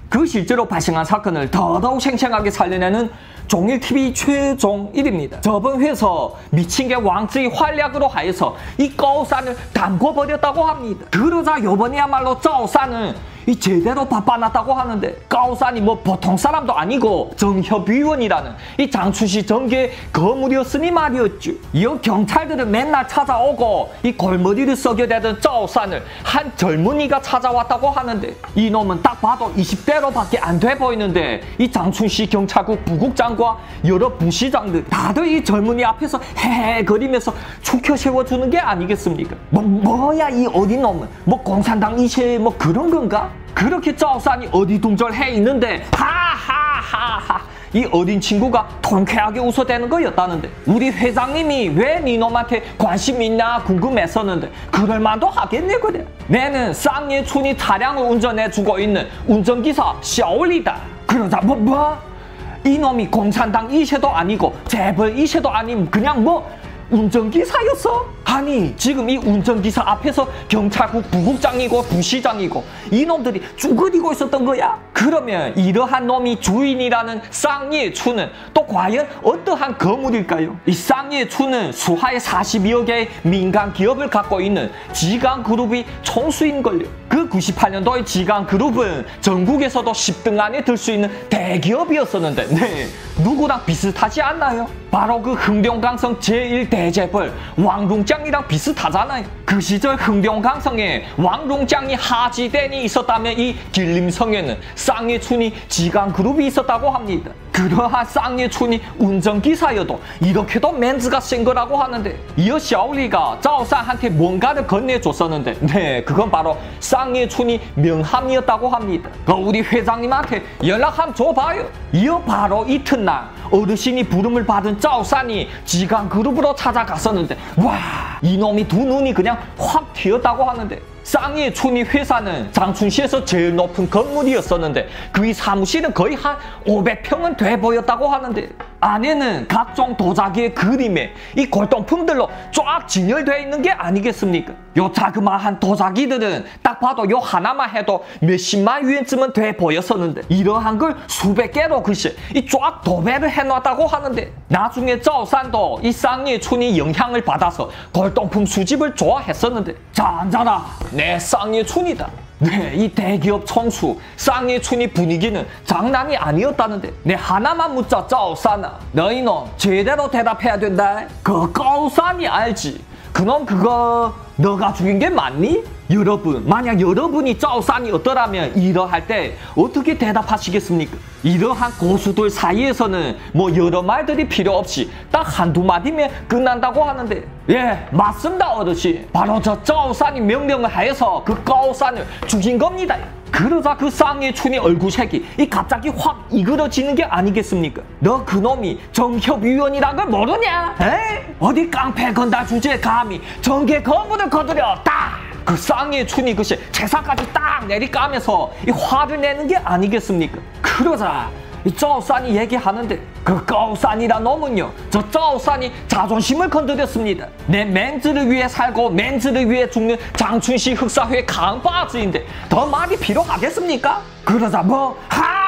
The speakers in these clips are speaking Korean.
그 실제로 발생한 사건을 더더욱 생생하게 살려내는 종일TV 최종일입니다. 저번 회에서 미친 게 왕쯔의 활약으로 하여서 이 까오산을 담궈버렸다고 합니다. 그러자 요번에야말로 짜오산은 이 제대로 바빠놨다고 하는데 까오산이 뭐 보통 사람도 아니고 정협위원이라는 이 장춘시 정계의 거물이었으니 말이었죠. 이 경찰들은 맨날 찾아오고 이 골머리를 썩여대던 짜오산을 한 젊은이가 찾아왔다고 하는데 이놈은 딱 봐도 20대로밖에 안 돼 보이는데 이 장춘시 경찰국 부국장과 여러 부시장들 다들 이 젊은이 앞에서 헤헤거리면서 축혀 세워주는 게 아니겠습니까? 뭐야 이 어린 놈은 뭐 공산당 이세 뭐 그런 건가? 그렇게 짜오산이 어디둥절해 있는데 하하하하 이 어린 친구가 통쾌하게 웃어대는 거였다는데 우리 회장님이 왜 니놈한테 관심 있나 궁금했었는데 그럴만도 하겠네 그래. 내는 쌍예춘이 차량을 운전해주고 있는 운전기사 샤올리다. 그러자 이놈이 공산당 이세도 아니고 재벌 이세도 아닌 그냥 뭐 운전기사였어? 아니 지금 이 운전기사 앞에서 경찰국 부국장이고 부시장이고 이놈들이 쭈그리고 있었던 거야? 그러면 이러한 놈이 주인이라는 쌍예춘은 또 과연 어떠한 거물일까요? 이 쌍예춘은 수하의 42여 개의 민간 기업을 갖고 있는 지강그룹이 총수인걸요. 그 98년도의 지강그룹은 전국에서도 10등 안에 들 수 있는 대기업이었었는데 네, 누구랑 비슷하지 않나요? 바로 그 흥룡강성 제1대재벌 왕룽짱이랑 비슷하잖아요. 그 시절 흥룡강성에 왕룽짱이 하지댄이 있었다면 이 길림성에는 쌍예춘이 지강그룹이 있었다고 합니다. 그러한 쌍예춘이 운전기사여도 이렇게도 멘즈가 센 거라고 하는데 이어 샤올리가 짜오산한테 뭔가를 건네줬었는데 네, 그건 바로 쌍예춘이 명함이었다고 합니다. 우리 회장님한테 연락 한번 줘봐요. 이어 바로 이튿날 어르신이 부름을 받은 짜오산이 지강그룹으로 찾아갔었는데 와 이놈이 두 눈이 그냥 확 튀었다고 하는데 쌍예춘이 회사는 장춘시에서 제일 높은 건물이었었는데 그의 사무실은 거의 한 500평은 돼 보였다고 하는데 안에는 각종 도자기의 그림에 이 골동품들로 쫙 진열되어 있는 게 아니겠습니까? 요 자그마한 도자기들은 딱 봐도 요 하나만 해도 몇십만 위엔쯤은 돼 보였었는데 이러한 걸 수백 개로 글쎄 이 쫙 도배를 해놨다고 하는데 나중에 짜오산도 이 쌍예춘이 영향을 받아서 골동품 수집을 좋아했었는데 자 앉아라 내 쌍예춘이다. 네, 이 대기업 총수 쌍예춘이 분위기는 장난이 아니었다는데 내 하나만 묻자 짜오산아 너희 놈 제대로 대답해야 된다. 그 까오산이 알지? 그놈 그거 너가 죽인 게 맞니? 여러분 만약 여러분이 짜오산이었더라면 이러할 때 어떻게 대답하시겠습니까? 이러한 고수들 사이에서는 뭐 여러 말들이 필요 없이 딱 한두 마디면 끝난다고 하는데 예 맞습니다 어르신. 바로 저 짜오산이 명령을 하여서 그 까오산을 죽인 겁니다. 그러자 그 쌍예춘이 얼굴색이 이 갑자기 확 이그러지는 게 아니겠습니까? 너 그놈이 정협위원이란 걸 모르냐? 에이? 어디 깡패 건달 주제에 감히 정계 거부를 거두려 딱! 그 쌍예춘이 글쎄 제사까지 딱 내리까면서 이 화를 내는 게 아니겠습니까? 그러자 이 짜오산이 얘기하는데 그 까오산이란 놈은요 저 짜오산이 자존심을 건드렸습니다. 내 맨즈를 위해 살고 맨즈를 위해 죽는 장춘시 흑사회 강바즈인데 더 말이 필요하겠습니까? 그러자 뭐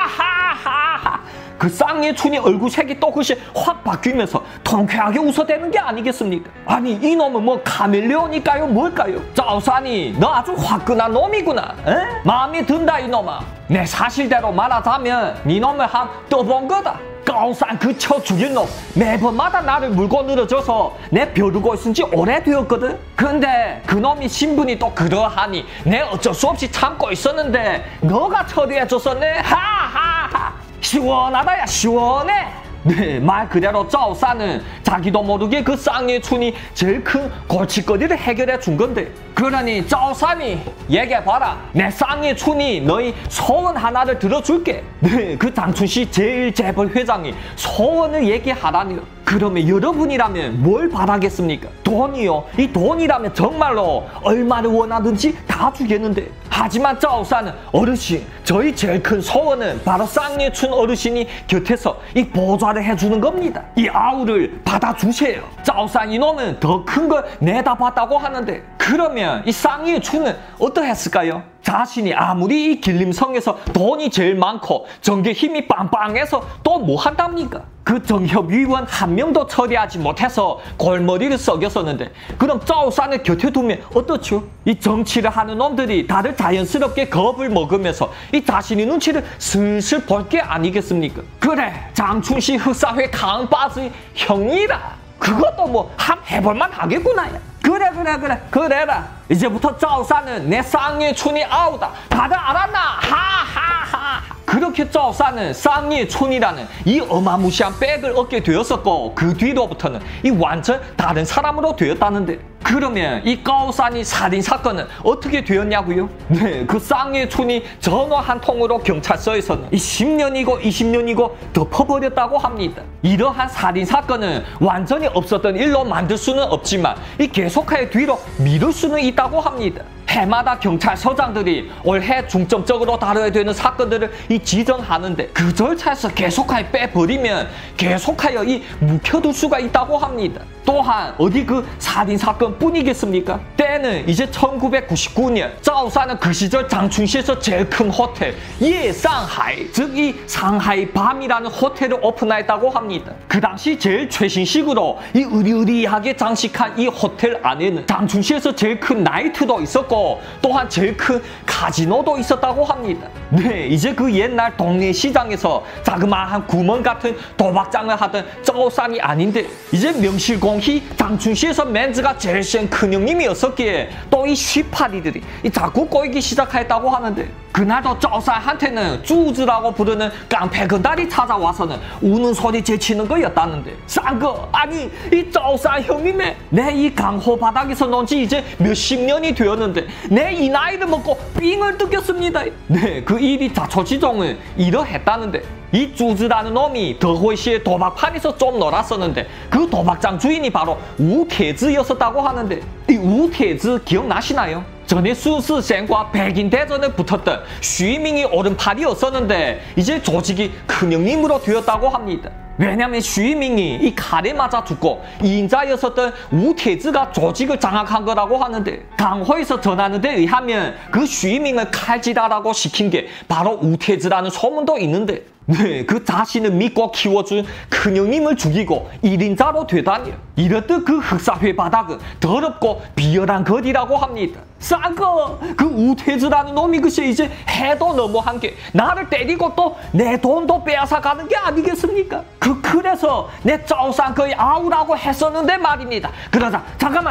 하하하하 그 쌍예춘이 얼굴색이 또 글쎄 확 바뀌면서 통쾌하게 웃어대는 게 아니겠습니까? 아니 이놈은 뭐 카멜레온일까요 뭘까요? 짜오산이 너 아주 화끈한 놈이구나. 에? 마음에 든다 이놈아. 내 사실대로 말하자면 니놈을 한 떠본 거다. 까오산 그 쳐 죽인 놈 매번마다 나를 물고 늘어져서 내 벼르고 있은 지 오래되었거든. 근데 그놈이 신분이 또 그러하니 내 어쩔 수 없이 참고 있었는데 너가 처리해줬었네. 하하하 시원하다 야 시원해. 네, 말 그대로 짜오산은 자기도 모르게 그 쌍예춘이 제일 큰 골칫거리를 해결해 준 건데 그러니 짜오산이 얘기해봐라. 내 쌍예춘이 너희 소원 하나를 들어줄게. 네, 그 장춘시 제일 재벌 회장이 소원을 얘기하라니요. 그러면 여러분이라면 뭘 바라겠습니까? 돈이요. 이 돈이라면 정말로 얼마를 원하든지 다 주겠는데. 하지만 짜오사는 어르신, 저희 제일 큰 소원은 바로 쌍예춘 어르신이 곁에서 이 보좌를 해주는 겁니다. 이 아우를 받아주세요. 짜오사 이놈은 더 큰 걸 내다봤다고 하는데, 그러면 이 쌍예춘은 어떠했을까요? 자신이 아무리 이 길림성에서 돈이 제일 많고 정계 힘이 빵빵해서 또 뭐 한답니까? 그 정협위원 한 명도 처리하지 못해서 골머리를 썩였었는데, 그럼 짜오산을 곁에 두면 어떻죠? 이 정치를 하는 놈들이 다들 자연스럽게 겁을 먹으면서 이 자신의 눈치를 슬슬 볼 게 아니겠습니까? 그래, 장춘시 흑사회 강빠스의 형이라. 그것도 뭐 함 해볼만 하겠구나. 그래라. 이제부터 짜오산은 내 쌍예춘이 아우다. 다들 알았나? 하하하. 그렇게 짜오산은 쌍예춘이라는 이 어마무시한 백을 얻게 되었었고, 그 뒤로부터는 이 완전 다른 사람으로 되었다는데, 그러면 이 까오산이 살인사건은 어떻게 되었냐고요? 네, 그 쌍예춘이 전화 한 통으로 경찰서에서는 이 10년이고 20년이고 덮어버렸다고 합니다. 이러한 살인사건은 완전히 없었던 일로 만들 수는 없지만 이 계속하여 뒤로 미룰 수는 있다고 합니다. 해마다 경찰서장들이 올해 중점적으로 다뤄야 되는 사건들을 이 지정하는데, 그 절차에서 계속하여 빼버리면 계속하여 이 묵혀둘 수가 있다고 합니다. 또한 어디 그 살인사건 뿐이겠습니까? 때는 이제 1999년 짜오산은 그 시절 장춘시에서 제일 큰 호텔 예상하이, 즉 이 상하이 밤이라는 호텔을 오픈했다고 합니다. 그 당시 제일 최신식으로 이 으리으리하게 장식한 이 호텔 안에는 장춘시에서 제일 큰 나이트도 있었고, 또한 제일 큰 카지노도 있었다고 합니다. 네, 이제 그 옛날 동네 시장에서 자그마한 구멍 같은 도박장을 하던 짜오산이 아닌데, 이제 명실공히 장춘시에서 멘즈가 제일 센 큰형님이었었기에 또 이 쉬파리들이 자꾸 꼬이기 시작했다고 하는데, 그날도 짜오산한테는 쭈즈라고 부르는 깡패 건달이 찾아와서는 우는 소리 제치는 거였다는데, 싼거 아니 이 짜오산 형님의 내 이 강호 바닥에서 논 지 이제 몇십 년이 되었는데 내 이 나이를 먹고 삥을 뜯겼습니다. 네, 그 일이 자초지종은 이러했다는데, 이 쭈즈라는 놈이 더호이시의 도박판에서 좀 놀았었는데, 그 도박장 주인이 바로 우태즈였었다고 하는데, 이 우태즈 기억나시나요? 전에 수스센과 백인대전에 붙었던 쉬밍이 오른팔이었었는데 이제 조직이 큰형님으로 되었다고 합니다. 왜냐면 쉬밍이 이 칼에 맞아 죽고 이인자였었던 우태즈가 조직을 장악한 거라고 하는데, 강호에서 전하는 데 의하면 그 쉬밍을 칼질하라고 시킨 게 바로 우태즈라는 소문도 있는데, 네, 그 자신을 믿고 키워준 큰형님을 죽이고 1인자로 되다니, 이렇듯 그 흑사회 바닥은 더럽고 비열한 거리라고 합니다. 싼거 그 우태즈라는 놈이 글쎄 이제 해도 너무한 게 나를 때리고 또 내 돈도 빼앗아 가는 게 아니겠습니까? 그래서 내 짜오산 거의 아우라고 했었는데 말입니다. 그러자 잠깐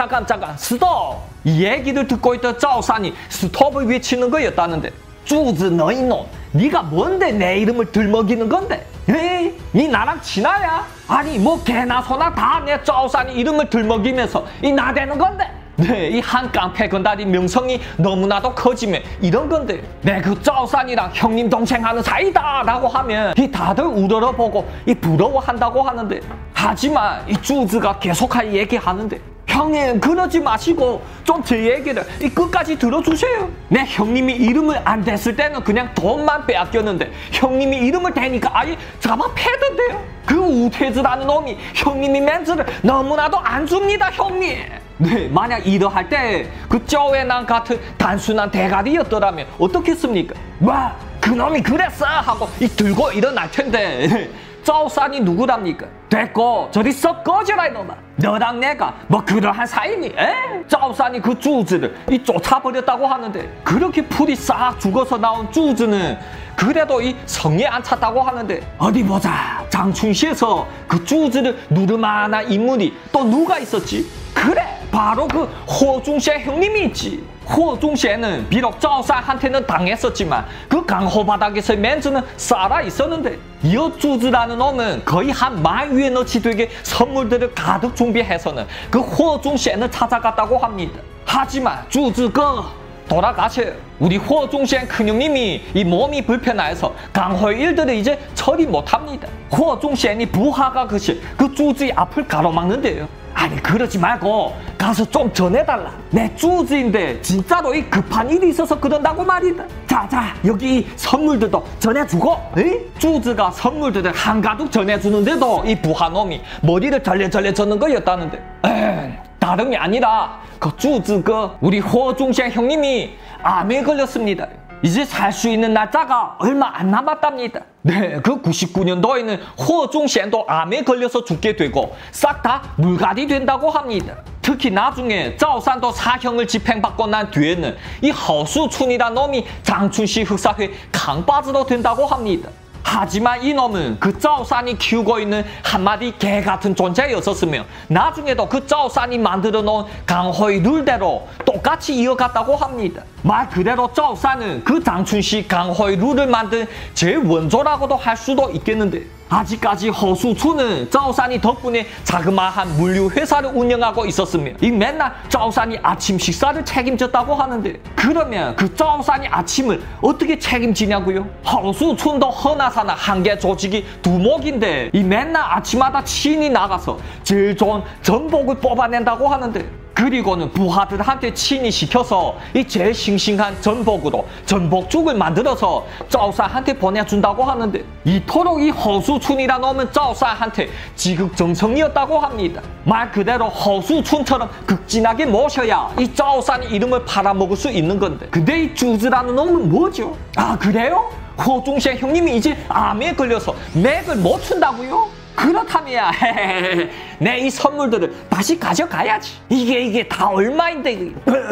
스톱! 이 얘기를 듣고 있던 짜오산이 스톱을 외치는 거였다는데, 쭈즈 너 이놈, 네가 뭔데 내 이름을 들먹이는 건데? 에이, 니 나랑 친하야? 아니 뭐 개나 소나 다 내 짜오산이 이름을 들먹이면서 이 나대는 건데? 네, 이 한 깡패 건달이 명성이 너무나도 커지면 이런 건데, 내 그 짜오산이랑 형님 동생 하는 사이다 라고 하면 이 다들 우러러보고 이 부러워한다고 하는데, 하지만 이 쭈즈가 계속하여 얘기하는데, 형님 그러지 마시고 좀 제 얘기를 이 끝까지 들어주세요. 내 형님이 이름을 안 댔을 때는 그냥 돈만 빼앗겼는데 형님이 이름을 대니까 아예 잡아 패던데요. 그 우태즈라는 놈이 형님이 멘즈를 너무나도 안 줍니다 형님. 네, 만약 이러할 때 그 쪼웨난 같은 단순한 대가리였더라면 어떻겠습니까? 와, 그놈이 그랬어 하고 이 들고 일어날 텐데 짜오산이 누구랍니까? 됐고 저리 썩 꺼져라 이놈아. 너랑 내가 뭐 그러한 사이니? 짜오산이 그 쭈즈를 이 쫓아버렸다고 하는데, 그렇게 풀이 싹 죽어서 나온 쭈즈는 그래도 이 성에 안 찼다고 하는데, 어디 보자. 장춘시에서 그 쭈즈를 누르만한 인물이 또 누가 있었지? 그래, 바로 그 호중셰 형님이 있지. 호중셰는 비록 짜오산한테는 당했었지만 그 강호 바닥에서의 멘즈는 살아 있었는데, 여쭈즈라는 놈은 거의 한 만위에 넣지 되게 선물들을 가득 준비해서는 그 호중셰는 찾아갔다고 합니다. 하지만 쭈즈거 돌아가셔요. 우리 허종시엔 큰형님이 이 몸이 불편해서 강호의 일들을 이제 처리 못합니다. 허종시엔이 부하가 그 쭈즈의 앞을 가로막는데요. 아니 그러지 말고 가서 좀 전해달라. 내 쭈즈인데 진짜로 이 급한 일이 있어서 그런다고 말이다. 자 여기 이 선물들도 전해주고. 에이? 쭈즈가 선물들을 한가득 전해주는데도 이 부하놈이 머리를 절레절레 젓는 거였다는데 다름이 아니라 그 쭈즈 우리 허종시엔 형님이 암에 걸렸습니다. 이제 살 수 있는 날짜가 얼마 안 남았답니다. 네, 그 99년도에는 허종시엔도 암에 걸려서 죽게 되고 싹 다 물갈이 된다고 합니다. 특히 나중에 짜오산도 사형을 집행받고 난 뒤에는 이 허수춘이란 놈이 장춘시 흑사회 강바지로 된다고 합니다. 하지만 이놈은 그 짜오산이 키우고 있는 한마디 개 같은 존재였었으며 나중에도 그 짜오산이 만들어 놓은 강호의 룰대로 똑같이 이어갔다고 합니다. 말 그대로 짜오산은 그 장춘시 강호의 룰을 만든 제원조라고도 할 수도 있겠는데 아직까지 허수춘은 짜오산이 덕분에 자그마한 물류회사를 운영하고 있었으며 이 맨날 짜오산이 아침 식사를 책임졌다고 하는데 그러면 그 짜오산이 아침을 어떻게 책임지냐고요? 허수춘도 허나사나 한개 조직이 두목인데 이 맨날 아침마다 친히 나가서 제일 좋은 전복을 뽑아낸다고 하는데 그리고는 부하들한테 친히 시켜서 이 제일 싱싱한 전복으로 전복죽을 만들어서 짜오산한테 보내준다고 하는데 이토록 이 허수춘이라 놈은 짜오산한테 지극정성이었다고 합니다. 말 그대로 허수춘처럼 극진하게 모셔야 이 짜오산이 이름을 팔아먹을 수 있는 건데 근데 이 쭈즈라는 놈은 뭐죠? 아 그래요? 허종시엔 형님이 이제 암에 걸려서 맥을 못 춘다고요? 그렇다면 내 이 선물들을 다시 가져가야지. 이게 다 얼마인데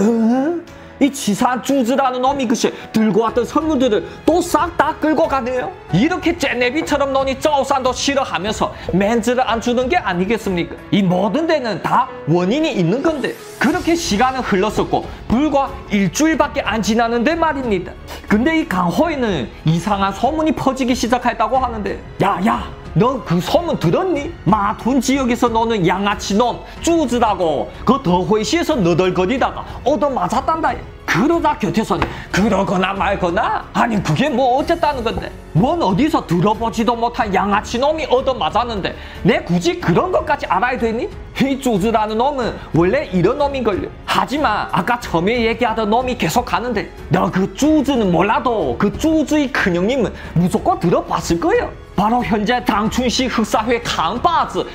이 치사한 쭈즈라는 놈이 글쎄 들고 왔던 선물들을 또 싹 다 끌고 가네요. 이렇게 째내비처럼 너니 짜오산도 싫어하면서 맨즈를 안 주는 게 아니겠습니까? 이 모든 데는 다 원인이 있는 건데 그렇게 시간은 흘렀었고 불과 일주일밖에 안 지났는데 말입니다. 근데 이 강호에는 이상한 소문이 퍼지기 시작했다고 하는데 야야 너 그 소문 들었니? 마툰 지역에서 노는 양아치놈 쭈즈라고 그 더회시에서 너덜거리다가 얻어맞았단다. 그러다 곁에서는 그러거나 말거나 아니 그게 뭐 어쨌다는 건데 뭔 어디서 들어보지도 못한 양아치놈이 얻어맞았는데 내 굳이 그런 것까지 알아야 되니? 이 쭈즈라는 놈은 원래 이런 놈인걸요. 하지만 아까 처음에 얘기하던 놈이 계속 가는데 너 그 쭈즈는 몰라도 그 쭈즈의 큰형님은 무조건 들어봤을 거예요. 바로 현재 장춘시 흑사회 강바즈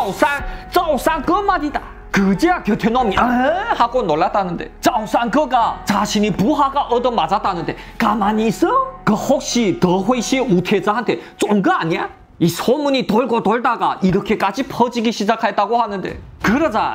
짜오산 그 말이다. 그제야 곁에 놈이 하고 놀랐다는데 짜오산 그가 자신이 부하가 얻어맞았다는데 가만히 있어? 그 혹시 더회시 우태자한테 쫀 거 아니야? 이 소문이 돌고 돌다가 이렇게까지 퍼지기 시작했다고 하는데 그러자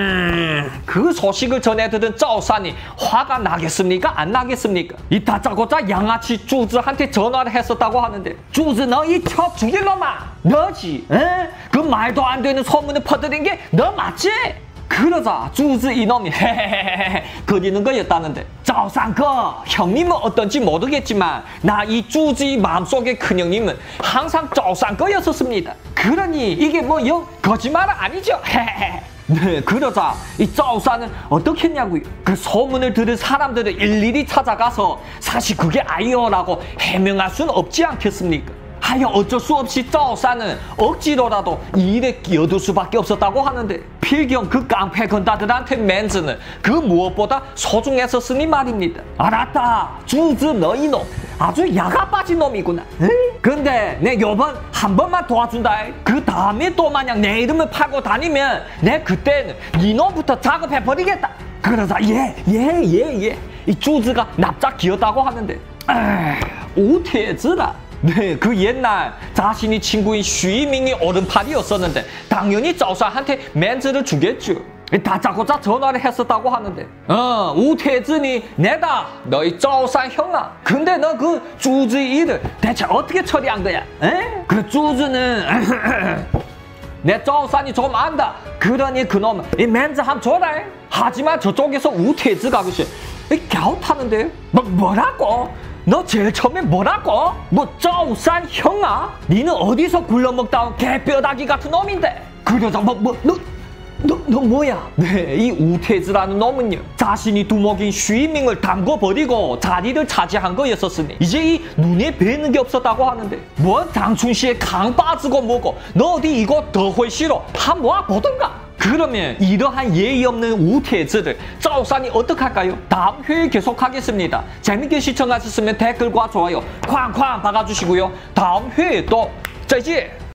그 소식을 전해 들은 짜오산이 화가 나겠습니까? 안 나겠습니까? 이 다짜고짜 양아치 쭈즈한테 전화를 했었다고 하는데 쭈즈 너 이 쳐 죽일 놈아 너지? 그 말도 안 되는 소문을 퍼뜨린 게 너 맞지? 그러자 쭈즈 이놈이 헤헤헤헤 거리는 거였다는데 짜오산 그 형님은 어떤지 모르겠지만 나 이 쭈즈의 마음속의 큰형님은 항상 짜오산 거였었습니다. 그러니 이게 뭐 영 거짓말은 아니죠? 헤헤헤. 네, 그러자 이 짜오산은 어떻게 했냐고요? 그 소문을 들은 사람들을 일일이 찾아가서 사실 그게 아니오라고 해명할 수는 없지 않겠습니까? 하여 어쩔 수 없이 짜오산은 억지로라도 이 일에 끼어들 수밖에 없었다고 하는데 필경 그 깡패 건다들한테 맨즈는 그 무엇보다 소중했었으니 말입니다. 알았다 쭈즈 너 이놈 아주 야가 빠진 놈이구나. 근데 내 요번 한 번만 도와준다. 그 다음에 또 만약 내 이름을 팔고 다니면 내 그때는 이놈부터 작업해버리겠다. 그러자 예 이 쭈즈가 납작 기었다고 하는데 오태즈라 네, 그 옛날 자신이 친구인 슈이밍이 오른팔이었었는데 당연히 짜오산한테 맨즈를 주겠죠. 다짜고짜 전화를 했었다고 하는데 우태진이 내다 너희 짜오산 형아. 근데 너 그 쭈즈의 일을 대체 어떻게 처리한 거야? 에? 그 쭈즈는 내 짜오산이 좀 안다. 그러니 그놈 이 맨즈 함 줘라. 하지만 저쪽에서 우태즈가 그시 갸웃하는데 뭐라고? 너 제일 처음에 뭐라고? 뭐 짜오산 형아? 니는 어디서 굴러먹다 온 개뼈다귀 같은 놈인데? 그러자 너 너 뭐야? 네, 이 우태즈라는 놈은요, 자신이 두목인 쉬밍을 담궈버리고 자리를 차지한 거였었으니 이제 이 눈에 뵈는 게 없었다고 하는데, 뭐 장춘씨의 강 빠지고 뭐고, 너 어디 이거 더 훨씬 한번 보던가. 그러면 이러한 예의 없는 우태즈를 짜오산이 어떡할까요? 다음 회에 계속하겠습니다. 재밌게 시청하셨으면 댓글과 좋아요 쾅쾅 박아주시고요. 다음 회에 또 짜이지.